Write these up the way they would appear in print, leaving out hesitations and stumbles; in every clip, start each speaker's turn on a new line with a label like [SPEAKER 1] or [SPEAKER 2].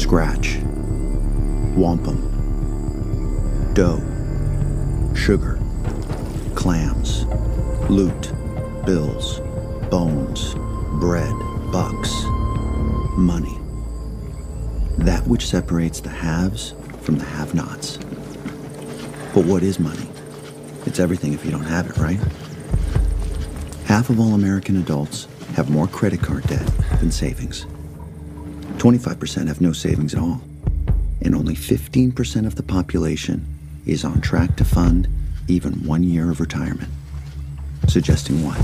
[SPEAKER 1] scratch, wampum, dough, sugar, clams, loot, bills, bones, bread, bucks, money. That which separates the haves from the have-nots. But what is money? It's everything if you don't have it, right? Half of all American adults have more credit card debt than savings. 25% have no savings at all. And only 15% of the population is on track to fund even 1 year of retirement. Suggesting what?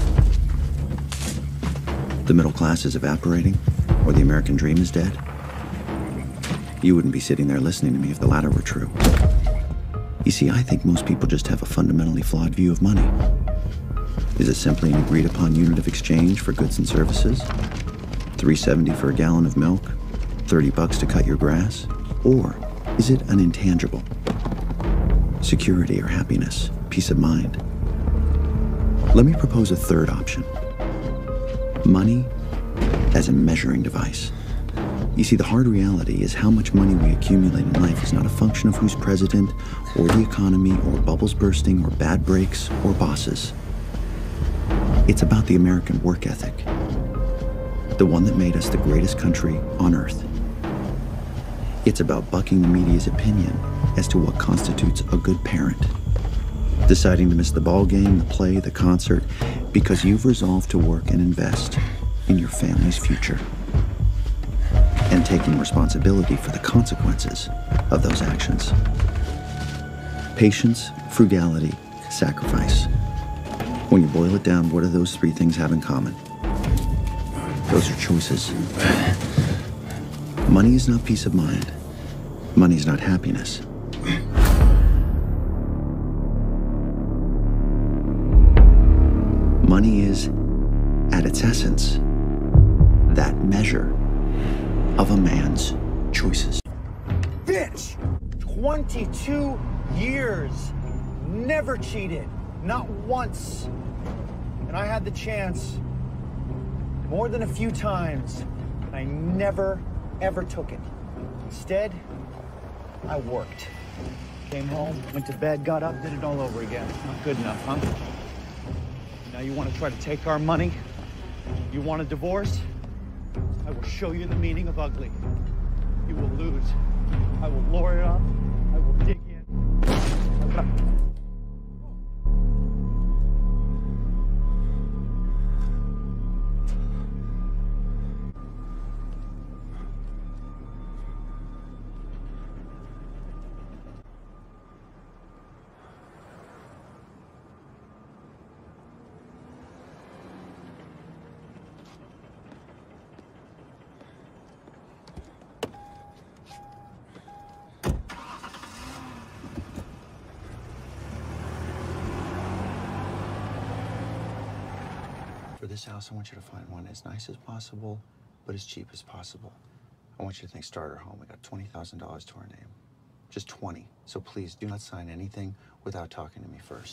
[SPEAKER 1] The middle class is evaporating, or the American dream is dead? You wouldn't be sitting there listening to me if the latter were true. You see, I think most people just have a fundamentally flawed view of money. Is it simply an agreed upon unit of exchange for goods and services? $3.70 for a gallon of milk? $30 to cut your grass? Or is it an intangible? Security or happiness, peace of mind? Let me propose a third option. Money as a measuring device. You see, the hard reality is how much money we accumulate in life is not a function of who's president, or the economy, or bubbles bursting, or bad breaks, or bosses. It's about the American work ethic, the one that made us the greatest country on earth. It's about bucking the media's opinion as to what constitutes a good parent, deciding to miss the ball game, the play, the concert, because you've resolved to work and invest in your family's future, and taking responsibility for the consequences of those actions. Patience, frugality, sacrifice. When you boil it down, what do those three things have in common? Those are choices. Money is not peace of mind. Money is not happiness. Money is, at its essence, that measure of a man's choices.
[SPEAKER 2] Bitch! 22 years. Never cheated. Not once. And I had the chance more than a few times. And I never, ever took it. Instead, I worked. Came home, went to bed, got up, did it all over again. Not good enough, huh? Now you want to try to take our money? You want a divorce? I will show you the meaning of ugly. You will lose. I will lure it up. I will dig in.
[SPEAKER 1] For this house, I want you to find one as nice as possible, but as cheap as possible. I want you to think starter home. We got $20,000 to our name. Just 20. So please do not sign anything without talking to me first.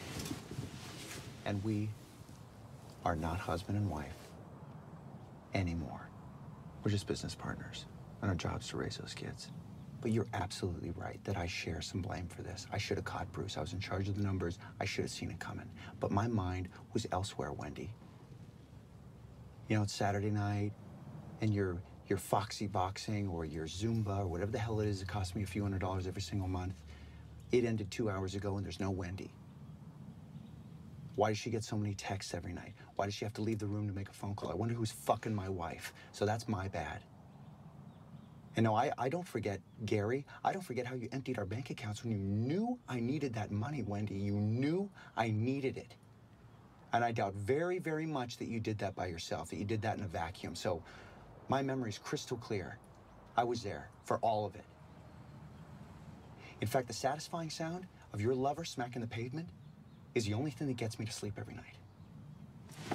[SPEAKER 1] And we are not husband and wife anymore. We're just business partners, and our job's to raise those kids. But you're absolutely right that I share some blame for this. I should have caught Bruce. I was in charge of the numbers. I should have seen it coming. But my mind was elsewhere, Wendy. You know, it's Saturday night, and you're foxy boxing or your Zumba or whatever the hell it is that costs me a few $100s every single month. It ended 2 hours ago, and there's no Wendy. Why does she get so many texts every night? Why does she have to leave the room to make a phone call? I wonder who's fucking my wife. So that's my bad. And no, I don't forget, Gary. I don't forget how you emptied our bank accounts when you knew I needed that money, Wendy. You knew I needed it. And I doubt very, very much that you did that by yourself, that you did that in a vacuum. So my memory's crystal clear. I was there for all of it. In fact, the satisfying sound of your lover smacking the pavement is the only thing that gets me to sleep every night.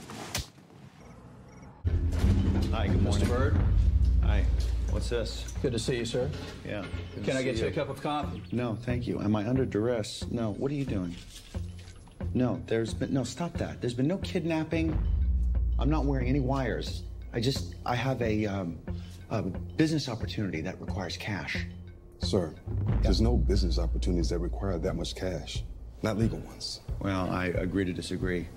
[SPEAKER 3] Hi, good morning.
[SPEAKER 4] Mr. Byrd?
[SPEAKER 3] Hi. What's this?
[SPEAKER 4] Good to see you, sir.
[SPEAKER 3] Yeah.
[SPEAKER 4] Can I get you a cup of coffee?
[SPEAKER 1] No, thank you. Am I under duress? No. What are you doing? No, no, stop that. There's been no kidnapping. I'm not wearing any wires. I have a A business opportunity that requires cash.
[SPEAKER 5] Sir, there's no business opportunities that require that much cash. Not legal ones.
[SPEAKER 1] Well, I agree to disagree.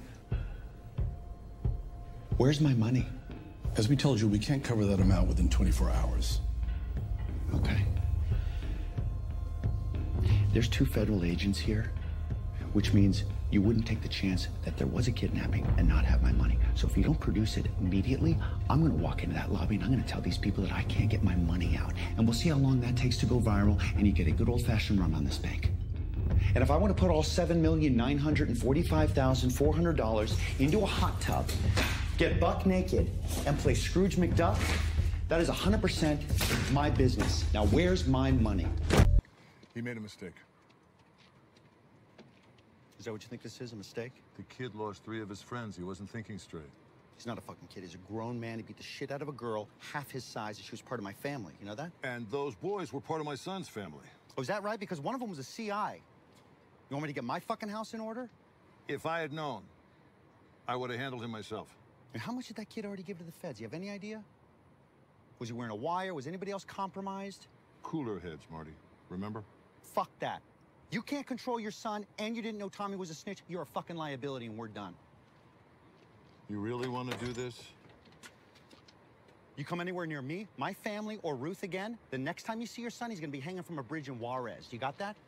[SPEAKER 1] Where's my money?
[SPEAKER 6] As we told you, we can't cover that amount within 24 hours.
[SPEAKER 1] Okay. There's 2 federal agents here, which means you wouldn't take the chance that there was a kidnapping and not have my money. So if you don't produce it immediately, I'm gonna walk into that lobby and I'm gonna tell these people that I can't get my money out. And we'll see how long that takes to go viral and you get a good old-fashioned run on this bank. And if I want to put all $7,945,400 into a hot tub, get buck naked, and play Scrooge McDuck, that is 100% my business. Now, where's my money?
[SPEAKER 7] He made a mistake.
[SPEAKER 1] Is that what you think this is, a mistake?
[SPEAKER 7] The kid lost 3 of his friends. He wasn't thinking straight.
[SPEAKER 1] He's not a fucking kid. He's a grown man. He beat the shit out of a girl half his size, and she was part of my family. You know that?
[SPEAKER 7] And those boys were part of my son's family.
[SPEAKER 1] Oh, is that right? Because one of them was a CI. You want me to get my fucking house in order?
[SPEAKER 7] If I had known, I would have handled him myself.
[SPEAKER 1] And how much did that kid already give to the feds? You have any idea? Was he wearing a wire? Was anybody else compromised?
[SPEAKER 7] Cooler heads, Marty. Remember?
[SPEAKER 1] Fuck that. You can't control your son, and you didn't know Tommy was a snitch. You're a fucking liability, and we're done.
[SPEAKER 7] You really want to do this?
[SPEAKER 1] You come anywhere near me, my family, or Ruth again, the next time you see your son, he's gonna be hanging from a bridge in Juarez. You got that?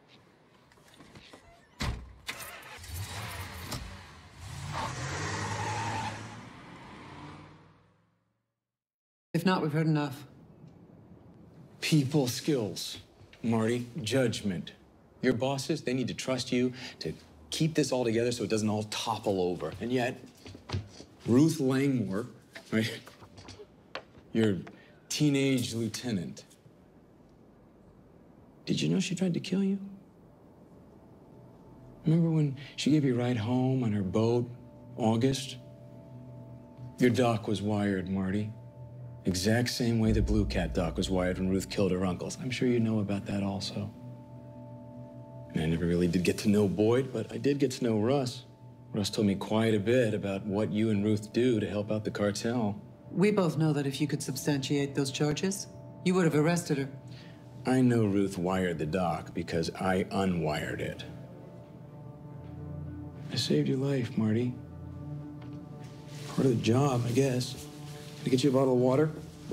[SPEAKER 8] If not, we've heard enough.
[SPEAKER 9] People skills, Marty, judgment. Your bosses, they need to trust you to keep this all together so it doesn't all topple over. And yet, Ruth Langmore, right? Your teenage lieutenant. Did you know she tried to kill you? Remember when she gave you a ride home on her boat, August? Your dock was wired, Marty. Exact same way the Blue Cat dock was wired when Ruth killed her uncles. I'm sure you know about that also. And I never really did get to know Boyd, but I did get to know Russ. Russ told me quite a bit about what you and Ruth do to help out the cartel.
[SPEAKER 8] We both know that if you could substantiate those charges, you would have arrested her.
[SPEAKER 9] I know Ruth wired the dock because I unwired it. I saved your life, Marty. Part of the job, I guess. Can I get you a bottle of water?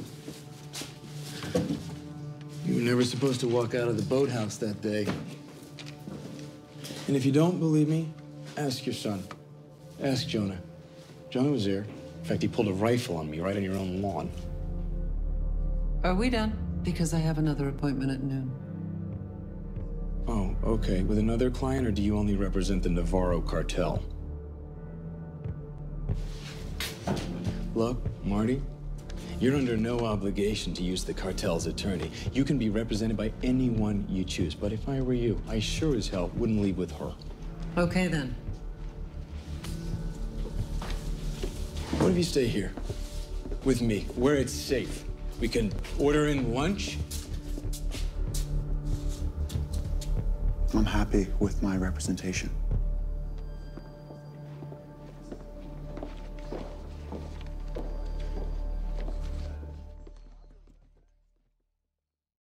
[SPEAKER 9] You were never supposed to walk out of the boathouse that day. And if you don't believe me, ask your son. Ask Jonah. Jonah was there. In fact, he pulled a rifle on me right on your own lawn.
[SPEAKER 8] Are we done? Because I have another appointment at noon.
[SPEAKER 9] Oh, okay. With another client, or do you only represent the Navarro cartel? Look, Marty, you're under no obligation to use the cartel's attorney. You can be represented by anyone you choose. But if I were you, I sure as hell wouldn't leave with her.
[SPEAKER 8] Okay, then.
[SPEAKER 9] What if you stay here with me, where it's safe? We can order in lunch.
[SPEAKER 1] I'm happy with my representation.